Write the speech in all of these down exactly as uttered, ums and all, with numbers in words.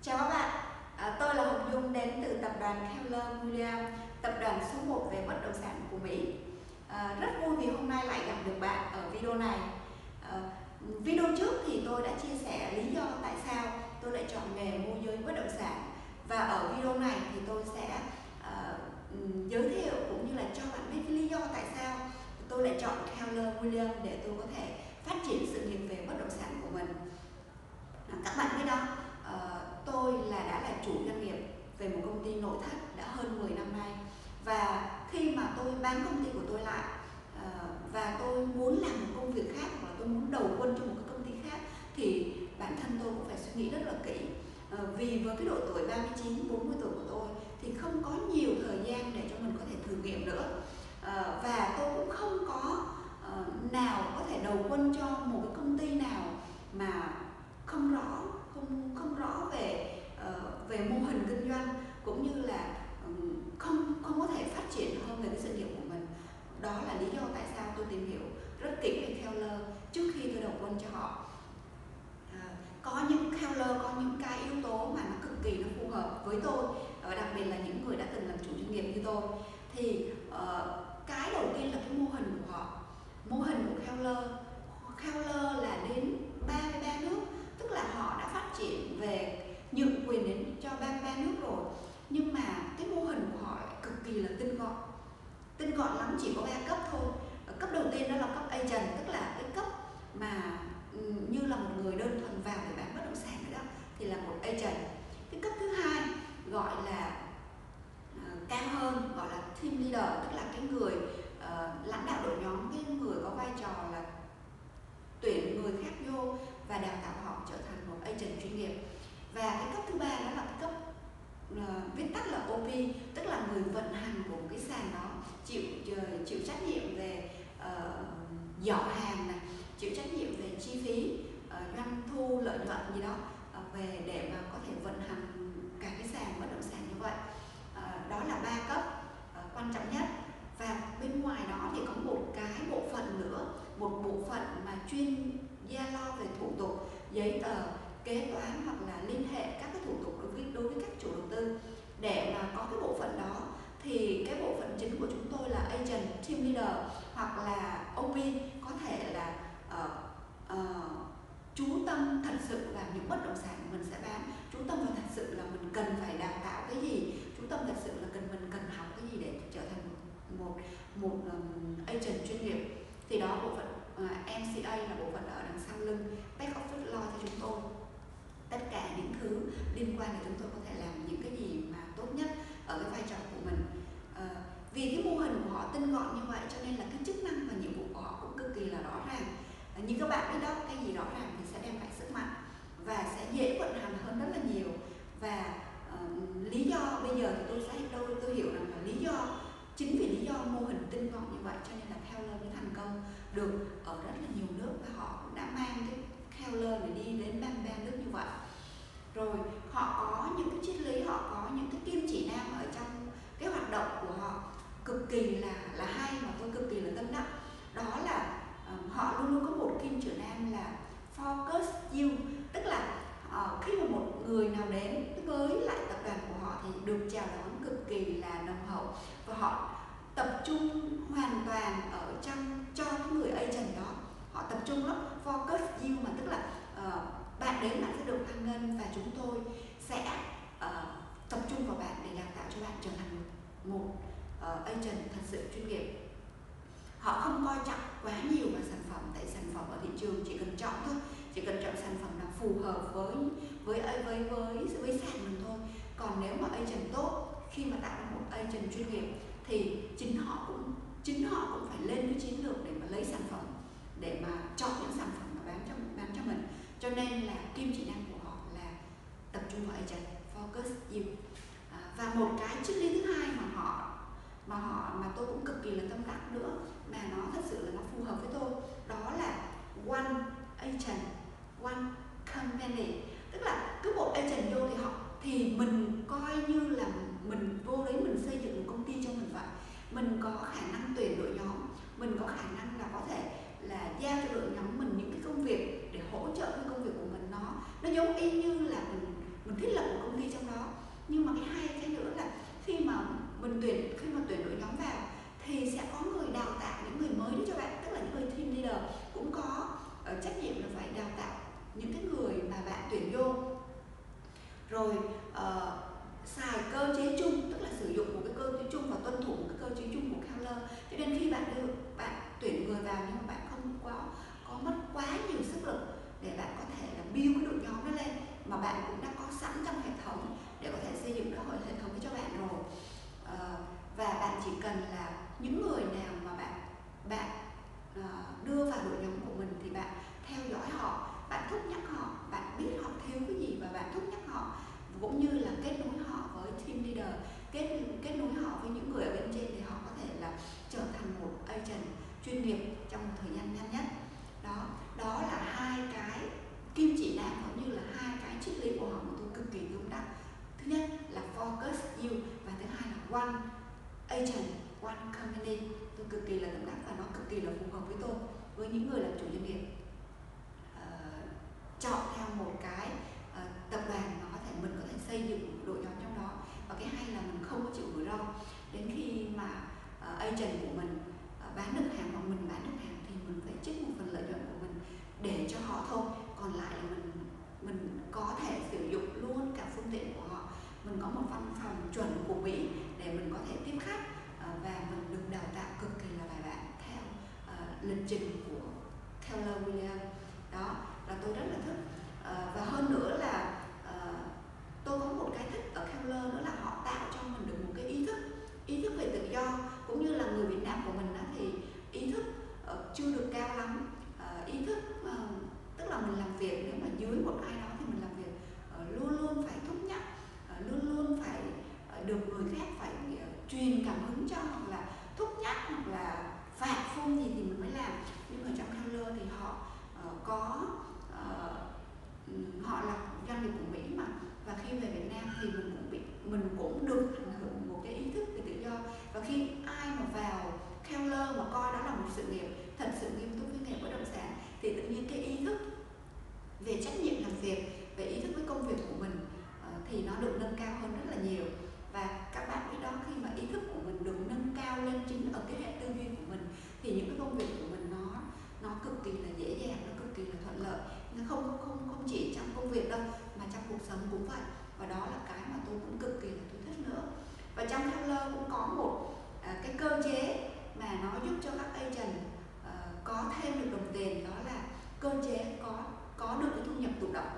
Chào các bạn, à, tôi là Hồng Dung đến từ tập đoàn Keller Williams, tập đoàn số một về bất động sản của Mỹ. À, rất vui vì hôm nay lại gặp được bạn ở video này. À, video trước thì tôi đã chia sẻ lý do tại sao tôi lại chọn nghề môi giới bất động sản, và ở video này thì tôi sẽ à, giới thiệu cũng như là cho bạn biết cái lý do tại sao tôi lại chọn Keller Williams để tôi có thể phát triển sự nghiệp về bất động sản của mình. À, các bạn biết đó, uh, tôi là đã là chủ doanh nghiệp về một công ty nội thất đã hơn mười năm nay, và khi mà tôi bán công ty của tôi lại uh, và tôi muốn làm một công việc khác, hoặc là tôi muốn đầu quân cho một cái công ty khác, thì bản thân tôi cũng phải suy nghĩ rất là kỹ. Uh, vì với cái độ tuổi ba mươi chín, bốn mươi tuổi của tôi thì không có nhiều thời gian để cho mình có thể thử nghiệm nữa, uh, và tôi cũng không có uh, nào có thể đầu quân cho một cái công ty nào mà không rõ không không rõ về uh, về mô hình kinh doanh, cũng như là um, không không có thể phát triển hơn về cái sự nghiệp của mình. Đó là lý do tại sao tôi tìm hiểu rất kỹ về Keller trước khi tôi đầu quân cho họ. Uh, có những Keller có những cái yếu tố mà nó cực kỳ nó phù hợp với tôi, uh, đặc biệt là những người đã từng làm chủ doanh nghiệp như tôi. Thì uh, cái đầu tiên là cái mô hình của họ. Mô hình của Keller Keller là đến ba mươi ba nước, tức là họ đã phát triển về nhượng quyền đến cho ba mươi ba nước rồi, nhưng mà cái mô hình của họ lại cực kỳ là tinh gọn tinh gọn lắm, chỉ có ba cấp thôi. Cấp đầu tiên đó là cấp agent, tức là cái cấp mà như là một người đơn thuần vào để bán bất động sản đó, thì là một agent. Cái cấp thứ hai gọi là uh, cao hơn, gọi là team leader, tức là cái người uh, lãnh đạo đội nhóm, cái người có vai trò là tuyển người khác vô và đào tạo họ trở thành một agent chuyên nghiệp. Và cái cấp thứ ba đó là cái cấp uh, viết tắt là ô pê, tức là người vận hành của một cái sàn đó, chịu uh, chịu trách nhiệm về uh, giỏ hàng này, chịu trách nhiệm về chi phí, uh, doanh thu, lợi nhuận gì đó, uh, về để mà có thể vận hành cả cái sàn bất động sản như vậy. Uh, đó là ba cấp uh, quan trọng nhất. Và bên ngoài đó thì có một cái bộ phận nữa, một bộ phận mà chuyên gia lo về thủ tục, giấy tờ, kế toán, hoặc là liên hệ các cái thủ tục đối với đối với các chủ đầu tư. Để mà có cái bộ phận đó thì cái bộ phận chính của chúng tôi là agent, team leader hoặc là ô pê có thể là uh, uh, chú tâm thật sự vào những bất động sản mình sẽ bán, chú tâm vào thật sự là mình cần phải đào tạo cái gì, chú tâm thật sự là cần mình cần học cái gì để trở thành một một um, agent chuyên nghiệp. Thì đó, bộ phận uh, em xê a là bộ phận ở đằng sau lưng, back office lo cho chúng tôi tất cả những thứ liên quan để chúng tôi có thể làm những cái gì mà tốt nhất ở cái vai trò của mình. Uh, vì cái mô hình của họ tinh gọn như vậy cho nên là cái chức năng và nhiệm vụ của họ cũng cực kỳ là rõ ràng. Uh, như các bạn biết đó, cái gì rõ ràng thì sẽ đem lại sức mạnh và sẽ dễ vận hành hơn rất là nhiều. Và uh, lý do bây giờ thì tôi sẽ tôi tôi hiểu rằng là lý do chính vì lý do mô hình tinh gọn như vậy cho nên là Keller mới thành công được ở rất là nhiều nước, và họ cũng đã mang cái Keller để đi đến ba mươi ba nước như vậy. Rồi họ có những cái triết lý, họ có những cái kim chỉ nam ở trong cái hoạt động của họ cực kỳ là là hay, mà tôi cực kỳ là tâm đắc. Đó là uh, họ luôn luôn có một kim chỉ nam là focus you, tức là uh, khi mà một người nào đến với lại tập đoàn của họ thì được chào đón cực kỳ là nồng hậu, và họ tập trung hoàn toàn ở trong cho cái người agent đó. Họ tập trung lắm, focus you, mà tức là uh, bạn đến bạn sẽ được hoan nghênh, và chúng tôi sẽ uh, tập trung vào bạn để đào tạo cho bạn trở thành một, một uh, agent thật sự chuyên nghiệp. Họ không coi trọng quá nhiều vào sản phẩm, tại sản phẩm ở thị trường chỉ cần chọn thôi, chỉ cần chọn sản phẩm nào phù hợp với với với với với sàn mình thôi. Còn nếu mà agent tốt, khi mà tạo ra một agent chuyên nghiệp thì chính họ cũng chính họ cũng phải lên cái chiến lược để mà lấy sản phẩm, để mà chọn những sản phẩm mà bán cho bán cho mình. Cho nên là kim chỉ nam của họ là tập trung vào agent, focus you. À, và một cái triết lý thứ hai mà họ mà họ mà tôi cũng cực kỳ là tâm đắc nữa, mà nó thật sự là nó phù hợp với tôi, đó là one agent, one company. Tức là cứ một agent vô thì họ thì mình coi như là mình vô đấy mình xây dựng một công ty cho mình vậy. Mình có khả năng tuyển đội nhóm, mình có khả năng là có thể là giao cho đội nhóm mình những cái công việc để hỗ trợ cái công việc của mình. Nó nó giống y như là mình mình thiết lập một công ty trong đó. Nhưng mà cái hay cái nữa là khi mà mình tuyển khi mà tuyển đội nhóm vào thì sẽ có người đào tạo những người mới đi cho bạn, tức là những người team leader cũng có uh, trách nhiệm là phải đào tạo những cái người mà bạn tuyển vô, rồi uh, xài cơ chế chung, tức là sử dụng một cái cơ chế chung và tuân thủ một cái cơ chế chung của Keller. Cho nên khi bạn đưa bạn tuyển người vào nhưng mà bạn không có có mất quá nhiều sức lực để bạn có thể là build cái đội nhóm đó lên, mà bạn cũng đã có sẵn trong hệ thống để có thể xây dựng được hệ thống cho bạn rồi. Uh, và bạn chỉ cần là những người nào mà bạn bạn uh, đưa vào đội nhóm của mình thì bạn theo dõi họ, bạn thúc nhắc họ, bạn biết họ thiếu cái gì và bạn thúc nhắc họ, cũng như là kết nối họ với team leader, kết kết nối họ với những người ở bên trên để họ có thể là trở thành một agent chuyên nghiệp trong một thời gian ngắn nhất. Đó, đó là hai cái kim chỉ nam cũng như là hai cái triết lý của họ mà tôi cực kỳ tâm đắc. Thứ nhất là focus you và thứ hai là one agent, one company. Tôi cực kỳ là tâm đắc và nó cực kỳ là phù hợp với tôi, với những người làm chủ doanh nghiệp. Uh, chọn theo một cái uh, tập đoàn mà có thể mình có thể xây dựng đội nhóm trong đó, và cái hay là mình không có chịu rủi ro. Đến khi mà uh, agent của mình uh, bán được hàng hoặc mình bán được hàng thì mình phải trích một phần lợi nhuận của mình để cho họ thôi, còn lại là mình mình có thể sử dụng luôn cả phương tiện của họ. Mình có một văn phòng chuẩn của Mỹ để mình có thể tiếp khách uh, và mình được đào tạo cực kỳ là bài bản theo uh, lịch trình của Keller Williams. Đó là tôi rất là thích. Uh, và hơn nữa là uh, tôi có một cái thích ở Keller nữa là họ tạo cho mình được một cái ý thức ý thức về tự do, cũng như là người Việt Nam của mình đó, thì ý thức uh, chưa được cao lắm. Uh, ý thức uh, tức là mình làm việc nếu mà dưới một ai đó thì mình làm việc uh, luôn luôn phải thúc nhắc, uh, luôn luôn phải uh, được người khác phải uh, truyền cảm hứng cho, hoặc là thúc nhắc, hoặc là phạt phun gì thì mình mới làm. Nhưng ở trong Keller thì họ uh, có uh, họ là doanh nghiệp của Mỹ mà, và khi về Việt Nam thì mình cũng bị mình cũng được ảnh hưởng một cái ý thức về tự do. Và khi ai mà vào Keller mà coi đó là một sự nghiệp thật sự nghiêm túc với nghề bất động sản thì tự nhiên cái ý thức về trách nhiệm làm việc, về ý thức với công việc của mình uh, thì nó được nâng cao hơn rất là nhiều. Và các bạn biết đó, khi mà ý thức của mình được nâng cao lên chính ở cái hệ tư duy của mình thì những cái công việc của mình nó nó cực kỳ là dễ dàng, nó cực kỳ là thuận lợi. Nó không không không chỉ trong công việc đâu mà trong cuộc sống cũng vậy. Và đó là cái mà tôi cũng cực kỳ là tôi thích nữa. Và trong Keller cũng có một à, cái cơ chế mà nó giúp cho các agent à, có thêm được đồng tiền, đó là cơ chế có có được cái thu nhập thụ động.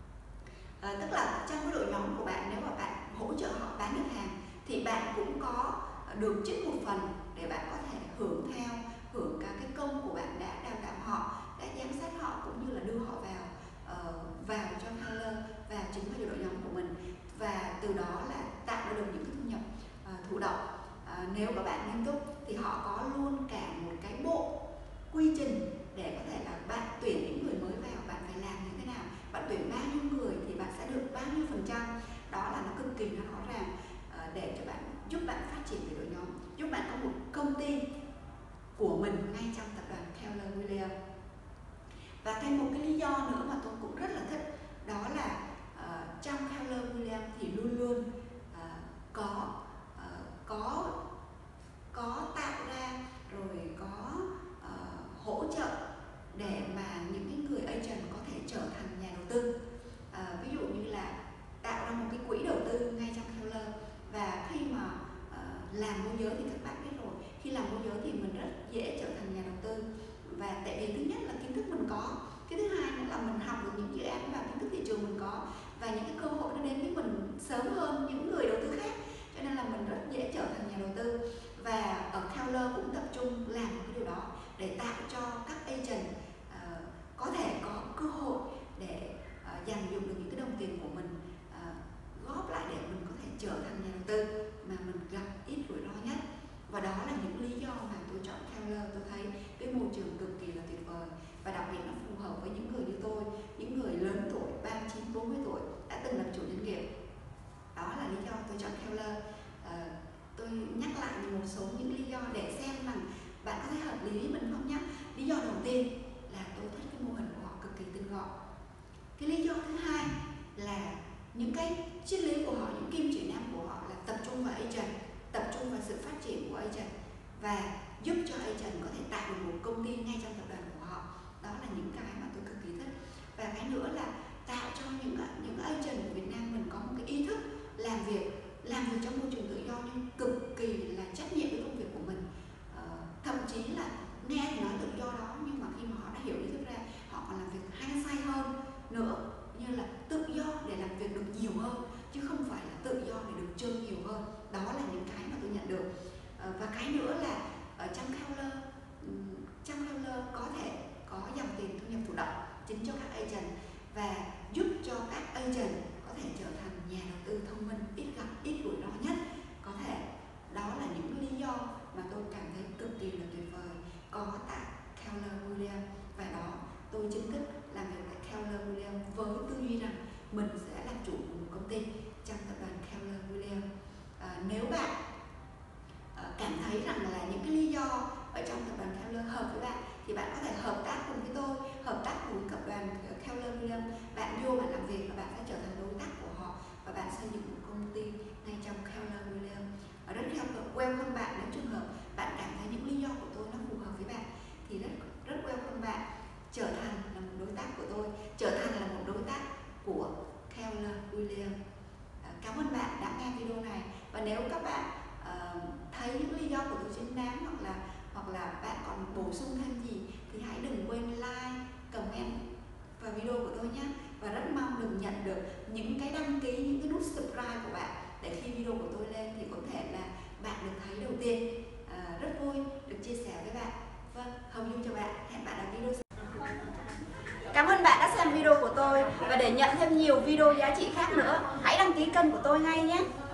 À, tức là trong cái đội nhóm của bạn, nếu mà bạn hỗ trợ họ bán được hàng thì bạn cũng có được trích một phần để bạn có thể hưởng theo, hưởng cả cái công của bạn đã đào tạo họ, đã giám sát họ, cũng như là đưa họ vào uh, vào cho Keller, vào chính vào đội nhóm của mình, và từ đó là tạo ra được những cái thu nhập uh, thụ động. Uh, nếu các bạn nghiêm túc thì họ có luôn cả một cái bộ quy trình để có thể là bạn tuyển những người mới vào, bạn phải làm như thế nào, bạn tuyển bao nhiêu người thì bạn sẽ được bao nhiêu phần trăm. Đó là nó cực kỳ nó rõ ràng uh, để cho bạn, giúp bạn phát triển về đội nhóm, giúp bạn có một công ty của mình ngay trong tập đoàn Keller Williams. Và thêm một cái lý do nữa mà tôi cũng rất là thích, đó là uh, trong Keller Williams thì luôn luôn uh, có uh, có có tạo ra rồi có uh, hỗ trợ để mà những cái người agent có thể trở thành nhà đầu tư. Uh, ví dụ như là tạo ra một cái quỹ đầu tư ngay trong Keller. Và khi mà uh, làm môi giới thì các bạn biết rồi, khi làm môi giới thì mình rất dễ trở thành nhà đầu tư. Và tại vì thứ nhất là kiến thức mình có, cái thứ hai nữa là mình học được những dự án và kiến thức thị trường mình có, và những cái cơ hội nó đến với mình sớm hơn những người đầu tư khác, cho nên là mình rất dễ trở thành nhà đầu tư. Và ở Keller cũng tập trung làm cái điều đó để tạo cho các agent uh, có thể có cơ hội để uh, dành dụng được những cái đồng tiền của mình, uh, góp lại để mình có thể trở thành nhà đầu tư mà mình gặp ít rủi ro nhất. Và đó là những lý do mà tôi chọn Keller. Tôi thấy cái môi trường cực kỳ là tuyệt vời, và đặc biệt nó phù hợp với những người như tôi, những người lớn tuổi, ba mươi chín, bốn mươi tuổi, đã từng làm chủ doanh nghiệp. Đó là lý do tôi chọn Keller. À, tôi nhắc lại một số những lý do để xem rằng bạn có thấy hợp lý với mình không nhé. Lý do đầu tiên là tôi thích cái mô hình của họ cực kỳ tinh gọn. Cái lý do thứ hai là những cái sự phát triển của Agent và giúp cho Agent có thể tạo được một công ty ngay trong tập đoàn của họ. Đó là những cái mà tôi cực kỳ thích. Và cái nữa là tạo cho những những Agent của Việt Nam mình có một cái ý thức làm việc làm việc trong môi trường tự do nhưng cực kỳ là trách nhiệm với công việc của mình. Ờ, thậm chí là nghe thì nói tự do đó, nhưng mà khi mà họ đã hiểu ý thức ra, họ còn làm việc hăng say hơn nữa, như là tự do để làm việc được nhiều hơn, chứ không phải là tự do để được chơi nhiều hơn. Đó là những cái mà tôi nhận được. Ờ, và cái nữa là ở trong Keller, trong Keller có thể có dòng tiền thu nhập thụ động chính cho các agent và giúp cho các agent có thể trở thành nhà đầu tư thông minh, ít gặp, ít rủi ro nhất có thể. Đó là những lý do mà tôi cảm thấy cực kỳ là tuyệt vời có tại Keller Williams, và đó tôi chính thức làm việc tại Keller Williams với tư duy rằng mình sẽ làm chủ của một công ty trong tập đoàn Keller Williams. À, nếu bạn à, cảm thấy rằng là những cái lý do ở trong tập đoàn Keller hợp với bạn thì bạn có thể hợp tác cùng với tôi, hợp tác cùng tập đoàn Keller Williams. Bạn vô bạn làm việc và bạn sẽ trở thành đối tác của họ và bạn xây dựng một công ty ngay trong Keller Williams. Và rất welcome bạn nếu trường hợp bạn cảm thấy những lý do của tôi nó phù hợp với bạn thì rất rất welcome bạn trở thành là một đối tác của tôi, trở thành là một đối tác của Keller Williams. À, cảm ơn bạn đã nghe video này, và nếu các bạn uh, thấy những lý do của tôi chính đáng hoặc là hoặc là bạn còn bổ sung thêm gì thì hãy đừng quên like, comment vào video của tôi nhé. Và rất mong được nhận được những cái đăng ký, những cái nút subscribe của bạn để khi video của tôi lên thì có thể là bạn được thấy đầu tiên. À, rất vui được chia sẻ với bạn. Vâng, Hồng Dung chào bạn, hẹn bạn ở video sau. Cảm ơn bạn đã xem video của tôi, và để nhận thêm nhiều video giá trị khác nữa, hãy đăng ký kênh của tôi ngay nhé.